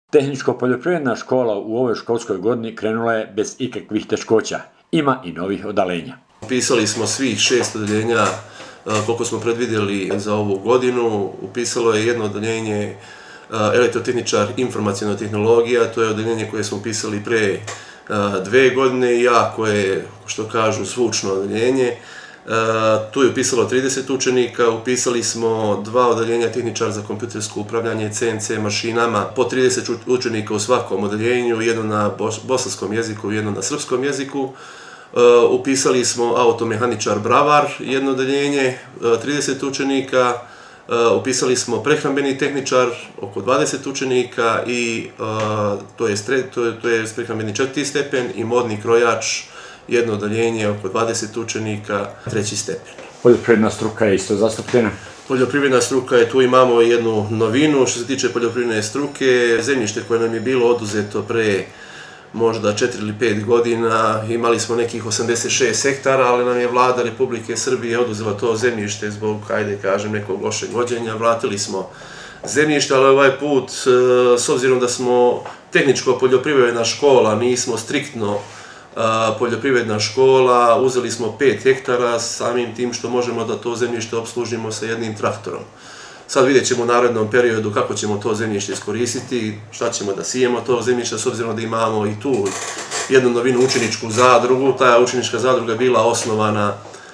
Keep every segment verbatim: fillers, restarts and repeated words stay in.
Tehničko-poljoprivredna škola u ovoj školskoj godini krenula je bez ikakvih teškoća. Ima i novih odeljenja. Upisali smo svih šest odeljenja koliko smo predvidjeli za ovu godinu. Upisalo je jedno odeljenje elektrotehničar informacijna tehnologija, to je odeljenje koje smo upisali pre dve godine i jako je, što kažu, zvučno odeljenje. Tu je upisalo trideset učenika, upisali smo dva odeljenja tehničar za kompjutersko upravljanje C N C mašinama, po trideset učenika u svakom odeljenju, jedno na bosanskom jeziku i jedno na srpskom jeziku. Upisali smo automehaničar bravar, jedno odeljenje, trideset učenika, upisali smo prehrambeni tehničar, oko dvadeset učenika i to je, to je prehrambeni četvrti stepen i modni krojač, jedno odeljenje, oko dvadeset učenika, treći stepen. Poljoprivredna struka je isto zastupljena? Poljoprivredna struka je, tu imamo jednu novinu što se tiče poljoprivredne struke. Zemljište koje nam je bilo oduzeto pre možda četiri ili pet godina, imali smo nekih osamdeset šest hektara, ali nam je vlada Republike Srbije oduzela to zemljište zbog, hajde kažem, nekog lošeg vođenja. Vratili smo zemljište, ali ovaj put, s obzirom da smo tehničko-poljoprivredna škola, nismo striktno poljoprivredna škola, uzeli smo pet hektara samim tim što možemo da to zemljište opslužimo sa jednim traktorom. Sad vidjet ćemo u narednom periodu kako ćemo to zemljište iskoristiti, šta ćemo da sijemo to zemljište, s obzirom da imamo i tu jednu novinu, učeničku zadrugu. Ta učenička zadruga je bila osnovana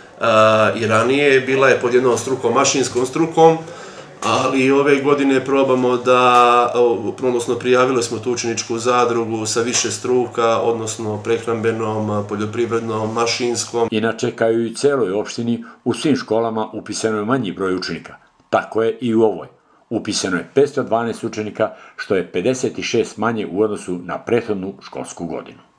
i ranije, bila je pod jednom strukom, mašinskom strukom, ali ove godine probamo da, odnosno prijavili smo tu učeničku zadrugu sa više struka, odnosno prehrambenom, poljoprivrednom, mašinskom. Inače, kao i u celoj opštini, u svim školama upisano je manji broj učenika. Tako je i u ovoj. Upisano je petsto dvanaest učenika, što je pedeset šest manje u odnosu na prethodnu školsku godinu.